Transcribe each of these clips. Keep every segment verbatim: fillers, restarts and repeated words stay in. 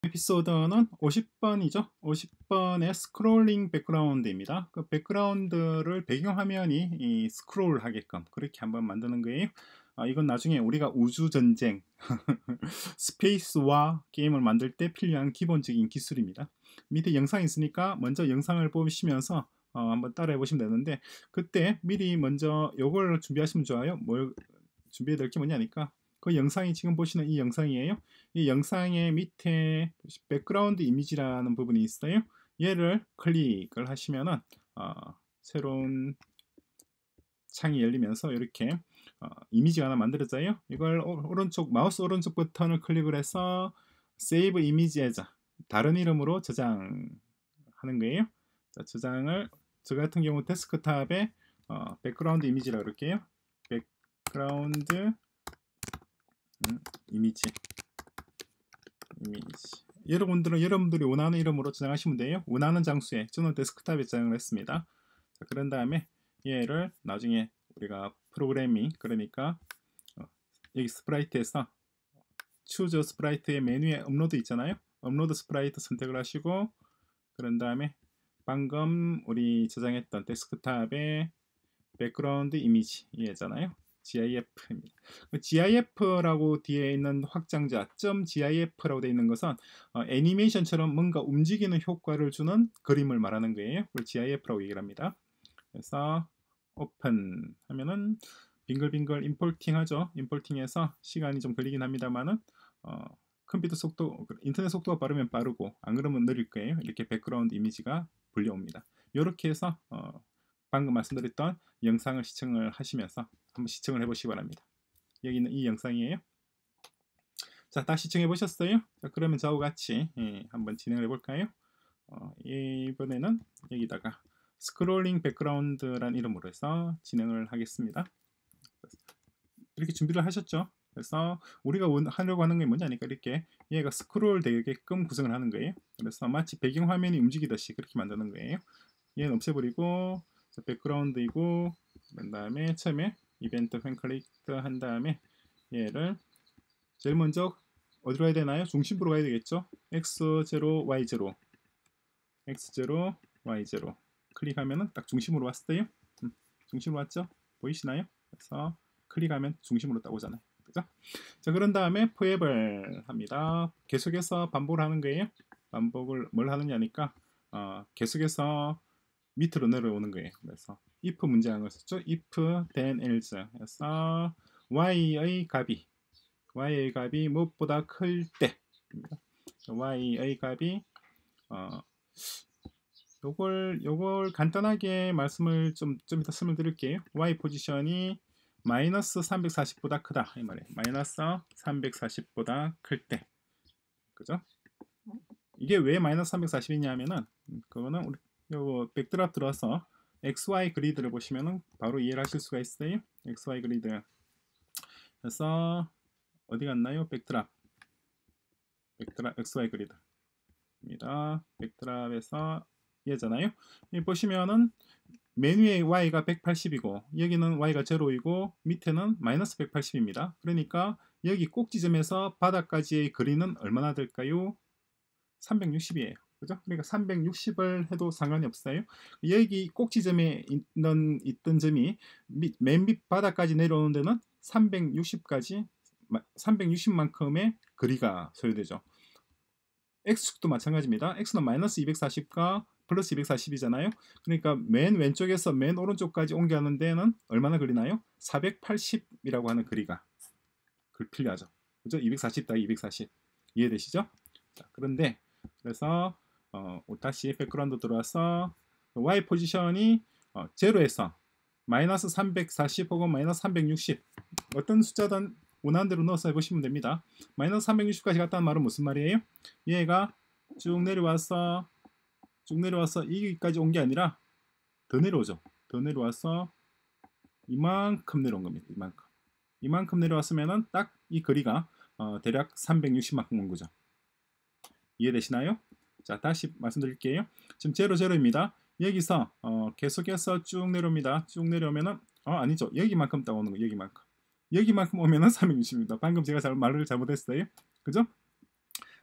에피소드는 오십 번이죠. 오십 번의 스크롤링 백그라운드입니다. 그 백그라운드를 배경화면이 이 스크롤 하게끔 그렇게 한번 만드는 거예요. 아, 이건 나중에 우리가 우주전쟁 스페이스와 게임을 만들 때 필요한 기본적인 기술입니다. 밑에 영상이 있으니까 먼저 영상을 보시면서 어, 한번 따라해 보시면 되는데, 그때 미리 먼저 요걸 준비하시면 좋아요. 뭘 준비해야 될 게 뭐냐니까 그 영상이 지금 보시는 이 영상이에요. 이 영상의 밑에 백그라운드 이미지라는 부분이 있어요. 얘를 클릭을 하시면은 어, 새로운 창이 열리면서 이렇게 어, 이미지가 하나 만들어져요. 이걸 오, 오른쪽 마우스 오른쪽 버튼을 클릭을 해서 Save Image as 다른 이름으로 저장하는 거예요. 자, 저장을 저 같은 경우 데스크탑에 어, 백그라운드 이미지라고 그럴게요. 백그라운드 음, 이미지 이미지 여러분들은 여러분들이 원하는 이름으로 저장하시면 돼요. 원하는 장소에. 저는 데스크탑에 저장을 했습니다. 자, 그런 다음에 얘를 나중에 우리가 프로그래밍, 그러니까 어, 여기 스프라이트에서 Choose 스프라이트의 메뉴에 업로드 있잖아요. 업로드 스프라이트 선택을 하시고, 그런 다음에 방금 우리 저장했던 데스크탑의 백그라운드 이미지 얘잖아요. 지아이에프입니다. 지아이에프라고 뒤에 있는 확장자 .gif라고 되어 있는 것은 어, 애니메이션처럼 뭔가 움직이는 효과를 주는 그림을 말하는 거예요. 그걸 지아이에프라고 얘기를 합니다. 그래서 오픈 하면은 빙글빙글 임포팅 하죠. 임포팅해서 시간이 좀 걸리긴 합니다만은 어, 컴퓨터 속도, 인터넷 속도가 빠르면 빠르고 안 그러면 느릴 거예요. 이렇게 백그라운드 이미지가 불려옵니다. 이렇게 해서 어, 방금 말씀드렸던 영상을 시청을 하시면서 한번 시청을 해보시기 바랍니다. 여기는 이 영상이에요. 자, 다 시청해 보셨어요? 자, 그러면 저와 같이 예, 한번 진행을 해볼까요? 어, 이번에는 여기다가 스크롤링 백그라운드란 이름으로 해서 진행을 하겠습니다. 이렇게 준비를 하셨죠? 그래서 우리가 원, 하려고 하는 게 뭐냐니까 이렇게 얘가 스크롤 되게끔 구성을 하는 거예요. 그래서 마치 배경화면이 움직이듯이 그렇게 만드는 거예요. 얘는 없애버리고 백그라운드이고, 그 다음에 처음에 이벤트 펜 클릭 한 다음에 얘를 제일 먼저 어디로 가야 되나요? 중심부로 가야 되겠죠? 엑스 제로 와이 제로 엑스 제로 와이 제로 클릭하면은 딱 중심으로 왔어요. 음, 중심으로 왔죠? 보이시나요? 그래서 클릭하면 중심으로 딱 오잖아요. 그죠? 자, 그런 다음에 포앱을 합니다. 계속해서 반복을 하는 거예요. 반복을 뭘 하느냐니까 어, 계속해서 밑으로 내려오는 거예요. 그래서 if 문제라는 걸 썼죠. if then else 해서 y의 값이 y의 값이 무엇보다 클 때입니다. y의 값이 어, 요걸 요걸 간단하게 말씀을 좀 좀 이따 설명드릴게요. y 포지션이 마이너스 삼백사십보다 크다 이 말이에요. 마이너스 삼백사십보다 클 때, 그죠? 이게 왜 마이너스 삼백사십이냐면은 그거는 우리 요거 백드랍 들어서 엑스와이 그리드를 보시면은 바로 이해를 하실 수가 있어요. 엑스와이 그리드. 그래서 어디 갔나요? 백드랍. 백드랍 엑스와이 그리드입니다. 백드랍에서 이해잖아요. 여기 보시면은 메뉴의 y가 백팔십이고 여기는 y가 제로이고 밑에는 마이너스 백팔십입니다. 그러니까 여기 꼭지점에서 바닥까지의 거리는 얼마나 될까요? 삼백육십이에요. 그죠? 그러니까 삼백육십을 해도 상관이 없어요. 여기 꼭지점에 있는, 있던 점이 밑, 맨 밑 바닥까지 내려오는 데는 삼백육십까지 삼백육십만큼의 거리가 소요되죠. x축도 마찬가지입니다. x는 마이너스 이백사십과 플러스 이백사십이잖아요. 그러니까 맨 왼쪽에서 맨 오른쪽까지 옮겨가는 데는 얼마나 걸리나요? 사백팔십이라고 하는 거리가 필요하죠. 그죠? 이백사십 더하기 이백사십. 이해되시죠? 자, 그런데 그래서 어, 다시 백그라운드 들어와서 y 포지션이 어, 제로에서 마이너스 삼백사십 혹은 마이너스 삼백육십 어떤 숫자든 원하는 대로 넣어서 해보시면 됩니다. 마이너스 삼백육십까지 갔다는 말은 무슨 말이에요? 얘가 쭉 내려와서 쭉 내려와서 여기까지 온 게 아니라 더 내려오죠. 더 내려와서 이만큼 내려온 겁니다. 이만큼. 이만큼 내려왔으면은 딱 이 거리가 어, 대략 삼백육십만큼 온 거죠. 이해되시나요? 자, 다시 말씀드릴게요. 지금 제로 제로입니다. 여기서 어, 계속해서 쭉 내려옵니다. 쭉 내려오면은 어, 아니죠. 여기만큼 딱 오는 거. 여기만큼. 여기만큼 오면은 삼백육십입니다. 방금 제가 잘, 말을 잘못했어요. 그죠?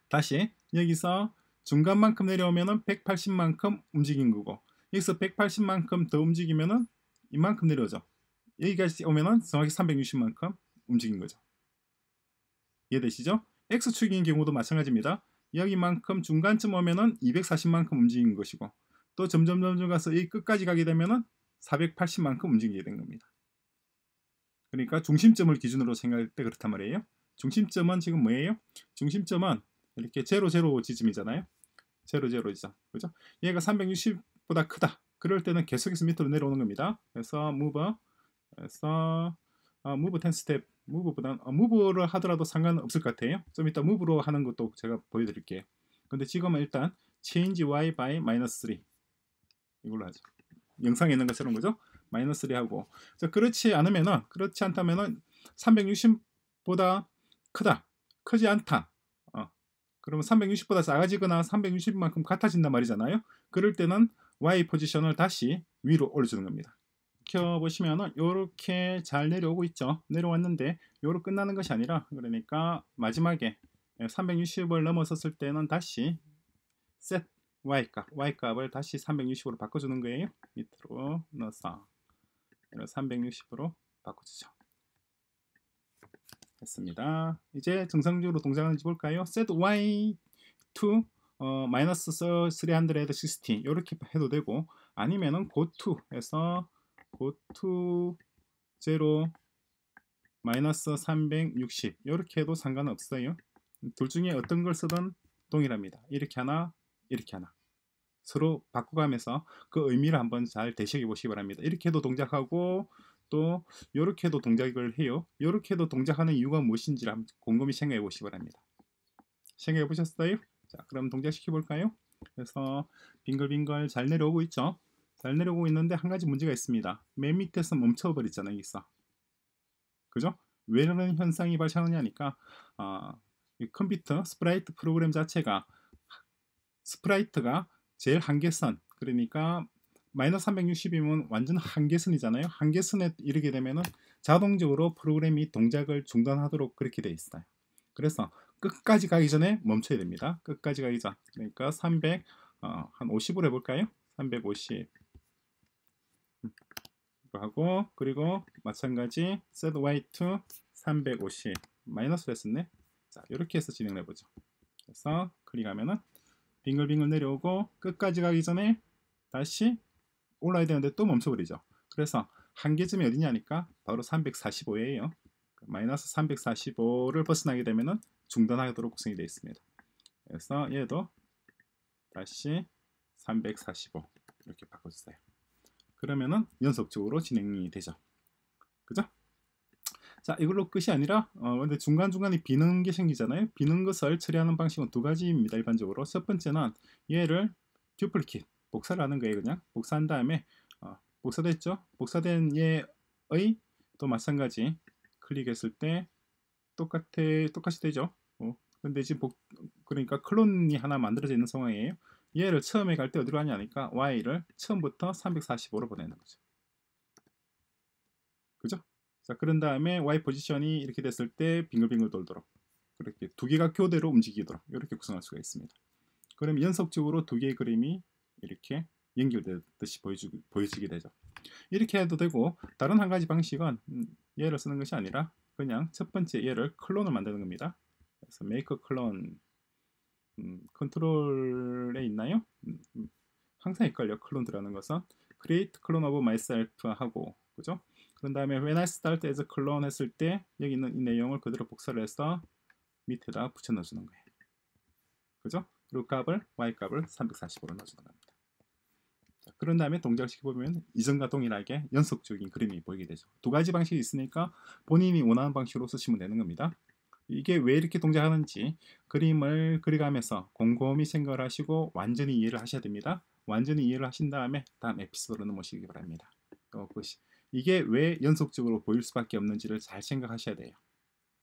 다시 여기서 중간만큼 내려오면은 백팔십만큼 움직인 거고, 여기서 백팔십만큼 더 움직이면은 이만큼 내려오죠. 여기까지 오면은 정확히 삼백육십만큼 움직인 거죠. 이해되시죠? X축인 경우도 마찬가지입니다. 여기만큼 중간쯤 오면은 이백사십만큼 움직인 것이고, 또 점점 점점 가서 이 끝까지 가게 되면은 사백팔십만큼 움직이게 된 겁니다. 그러니까 중심점을 기준으로 생각할 때 그렇단 말이에요. 중심점은 지금 뭐예요? 중심점은 이렇게 제로 제로 지점이잖아요. 제로 제로 지점. 그죠? 얘가 삼백육십보다 크다. 그럴 때는 계속해서 밑으로 내려오는 겁니다. 그래서 move, 그래서 어, move ten step, move보다 어, move를 하더라도 상관은 없을 것 같아요. 좀 이따 move로 하는 것도 제가 보여드릴게요. 근데 지금은 일단 change y by minus 삼 이걸로 하죠. 영상에 있는 것처럼, 그죠? 마이너스 삼 하고, 자, 그렇지 않으면은, 그렇지 않다면은 삼백육십보다 크다, 크지 않다. 어, 그러면 삼백육십보다 작아지거나 삼백육십만큼 같아진단 말이잖아요. 그럴 때는 y 포지션을 다시 위로 올려주는 겁니다. 보시면은 이렇게 잘 내려오고 있죠. 내려왔는데 요로 끝나는 것이 아니라, 그러니까 마지막에 삼백육십을 넘어섰을 때는 다시 set y값, y값을 다시 삼백육십으로 바꿔주는 거예요. 밑으로 넣어서 삼백육십으로 바꿔주죠. 됐습니다. 이제 정상적으로 동작하는지 볼까요? set y to 어, 마이너스 삼백육십 이렇게 해도 되고, 아니면은 go to 해서 go to zero 마이너스 삼백육십 이렇게 해도 상관없어요. 둘 중에 어떤 걸 쓰든 동일합니다. 이렇게 하나, 이렇게 하나. 서로 바꿔가면서 그 의미를 한번 잘 되새겨 보시기 바랍니다. 이렇게 해도 동작하고, 또 이렇게 해도 동작을 해요. 이렇게 해도 동작하는 이유가 무엇인지를 한번 곰곰이 생각해 보시기 바랍니다. 생각해 보셨어요? 자, 그럼 동작시켜 볼까요? 그래서 빙글빙글 잘 내려오고 있죠. 잘 내려오고 있는데 한 가지 문제가 있습니다. 맨 밑에서 멈춰버렸잖아요. 여기서. 그죠? 왜 이런 현상이 발생하냐니까, 어, 이 컴퓨터 스프라이트 프로그램 자체가, 스프라이트가 제일 한계선, 그러니까 마이너스 삼백육십이면 완전 한계선이잖아요. 한계선에 이르게 되면은 자동적으로 프로그램이 동작을 중단하도록 그렇게 돼 있어요. 그래서 끝까지 가기 전에 멈춰야 됩니다. 끝까지 가기 전. 그러니까 삼백, 어, 한 오십으로 해볼까요? 삼백오십 하고, 그리고 마찬가지 set y to 삼백오십 마이너스로 했었네. 자, 이렇게 해서 진행을 해보죠. 그래서 클릭하면은 빙글빙글 내려오고, 끝까지 가기 전에 다시 올라야 되는데 또 멈춰버리죠. 그래서 한계점이 어디냐니까 바로 삼백사십오예요. 마이너스 삼백사십오를 벗어나게 되면은 중단하도록 구성이 되어 있습니다. 그래서 얘도 다시 삼백사십오 이렇게 바꿔주세요. 그러면은 연속적으로 진행이 되죠. 그죠? 자, 이걸로 끝이 아니라, 어, 근데 중간중간에 비는 게 생기잖아요. 비는 것을 처리하는 방식은 두 가지입니다. 일반적으로 첫 번째는 얘를 듀플리케이트, 복사를 하는 거예요. 그냥 복사한 다음에, 어, 복사됐죠? 복사된 얘의 또 마찬가지 클릭했을 때 똑같아, 똑같이 되죠. 어, 근데 지금 복, 그러니까 클론이 하나 만들어져 있는 상황이에요. 얘를 처음에 갈 때 어디로 하냐니까 y를 처음부터 삼백사십오로 보내는 거죠. 그죠? 자, 그런 다음에 y 포지션이 이렇게 됐을 때 빙글빙글 돌도록, 그렇게 두 개가 교대로 움직이도록 이렇게 구성할 수가 있습니다. 그럼 연속적으로 두 개의 그림이 이렇게 연결되듯이 보여주, 보여지게 되죠. 이렇게 해도 되고, 다른 한 가지 방식은 음, 얘를 쓰는 것이 아니라 그냥 첫 번째 얘를 클론을 만드는 겁니다. 그래서 make clone, 음, 컨트롤에 있나요? 음, 음, 항상 헷갈려. 클론 들어가는 것은 create clone of myself 하고, 그죠? 그런 다음에 when I start as a clone 했을 때 여기 있는 이 내용을 그대로 복사를 해서 밑에다 붙여 넣어주는 거예요. 그죠? 그리고 값을 y 값을 삼백사십오로 넣어주는 겁니다. 자, 그런 다음에 동작을 시켜보면 이전과 동일하게 연속적인 그림이 보이게 되죠. 두 가지 방식이 있으니까 본인이 원하는 방식으로 쓰시면 되는 겁니다. 이게 왜 이렇게 동작하는지 그림을 그려가면서 곰곰이 생각을 하시고 완전히 이해를 하셔야 됩니다. 완전히 이해를 하신 다음에 다음 에피소드로 넘어오시기 바랍니다. 어, 이게 왜 연속적으로 보일 수밖에 없는지를 잘 생각하셔야 돼요.